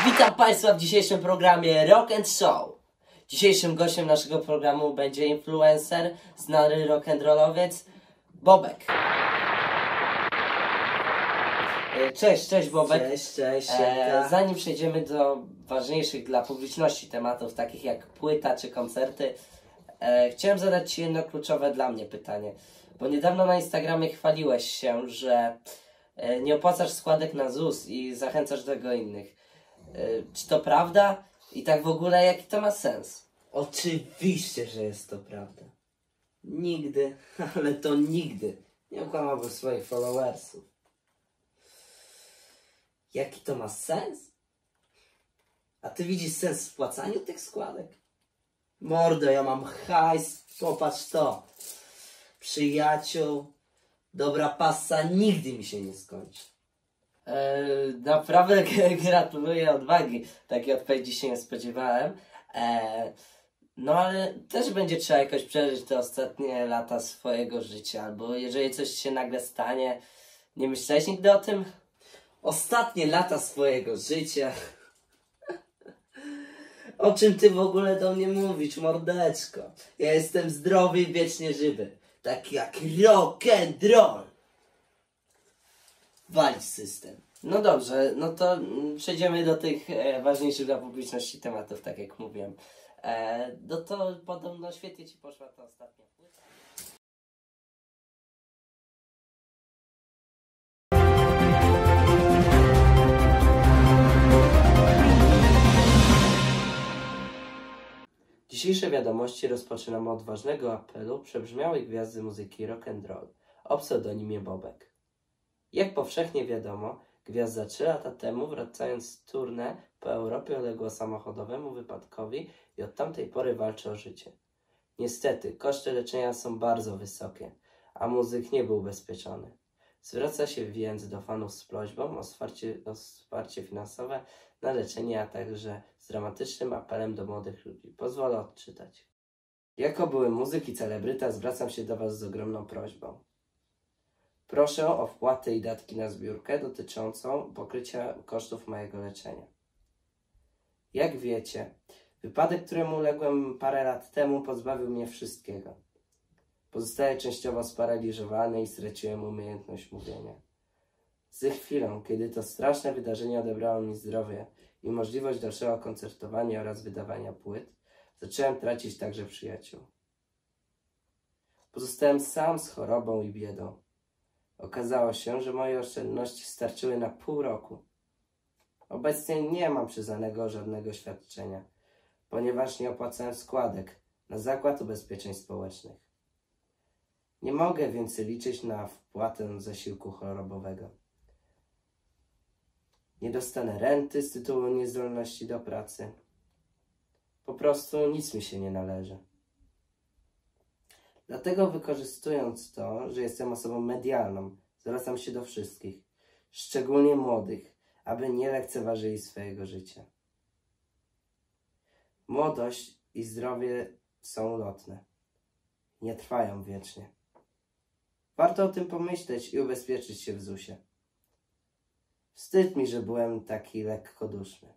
Witam Państwa w dzisiejszym programie Rock and Show. Dzisiejszym gościem naszego programu będzie influencer, znany rock'n'rollowiec Bobek. Cześć Bobek. Cześć. Zanim przejdziemy do ważniejszych dla publiczności tematów, takich jak płyta czy koncerty, chciałem zadać Ci jedno kluczowe dla mnie pytanie. Bo niedawno na Instagramie chwaliłeś się, że nie opłacasz składek na ZUS i zachęcasz do tego innych. Czy to prawda? I tak w ogóle jaki to ma sens? Oczywiście, że jest to prawda. Nigdy, ale to nigdy nie okłamałbym swoich followersów. Jaki to ma sens? A ty widzisz sens w płacaniu tych składek? Mordo, ja mam hajs, popatrz to. Przyjaciół, dobra pasa nigdy mi się nie skończy. Naprawdę gratuluję odwagi. Takiej odpowiedzi się nie spodziewałem. No ale też będzie trzeba jakoś przeżyć te ostatnie lata swojego życia. Albo jeżeli coś się nagle stanie, nie myślałeś nigdy o tym? Ostatnie lata swojego życia. O czym ty w ogóle do mnie mówisz, mordeczko? Ja jestem zdrowy i wiecznie żywy. Tak jak rock and roll. Walić system. No dobrze, no to przejdziemy do tych ważniejszych dla publiczności tematów, tak jak mówiłem. No to podobno świetnie Ci poszła ta ostatnia płyta. Dzisiejsze wiadomości rozpoczynamy od ważnego apelu przebrzmiałej gwiazdy muzyki rock and roll o pseudonimie Bobek. Jak powszechnie wiadomo, gwiazda 3 lata temu, wracając z tournée po Europie, uległa samochodowemu wypadkowi i od tamtej pory walczy o życie. Niestety, koszty leczenia są bardzo wysokie, a muzyk nie był ubezpieczony. Zwraca się więc do fanów z prośbą o wsparcie finansowe na leczenie, a także z dramatycznym apelem do młodych ludzi. Pozwolę odczytać. Jako były muzyk i celebryta zwracam się do Was z ogromną prośbą. Proszę o wpłatę i datki na zbiórkę dotyczącą pokrycia kosztów mojego leczenia. Jak wiecie, wypadek, któremu uległem parę lat temu, pozbawił mnie wszystkiego. Pozostaję częściowo sparaliżowany i straciłem umiejętność mówienia. Z chwilą, kiedy to straszne wydarzenie odebrało mi zdrowie i możliwość dalszego koncertowania oraz wydawania płyt, zacząłem tracić także przyjaciół. Pozostałem sam z chorobą i biedą. Okazało się, że moje oszczędności starczyły na pół roku. Obecnie nie mam przyznanego żadnego świadczenia, ponieważ nie opłacałem składek na Zakład Ubezpieczeń Społecznych. Nie mogę więc liczyć na wpłatę zasiłku chorobowego. Nie dostanę renty z tytułu niezdolności do pracy. Po prostu nic mi się nie należy. Dlatego wykorzystując to, że jestem osobą medialną, zwracam się do wszystkich, szczególnie młodych, aby nie lekceważyli swojego życia. Młodość i zdrowie są ulotne. Nie trwają wiecznie. Warto o tym pomyśleć i ubezpieczyć się w ZUS-ie. Wstyd mi, że byłem taki lekkoduszny.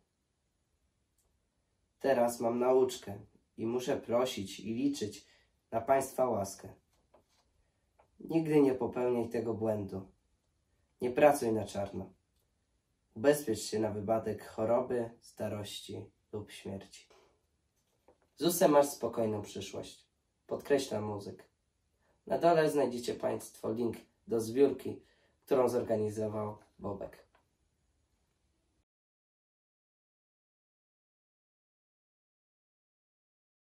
Teraz mam nauczkę i muszę prosić i liczyć na Państwa łaskę. Nigdy nie popełniaj tego błędu. Nie pracuj na czarno. Ubezpiecz się na wypadek choroby, starości lub śmierci. Z ZUS-em masz spokojną przyszłość. Podkreślam muzyk. Na dole znajdziecie Państwo link do zbiórki, którą zorganizował Bobek.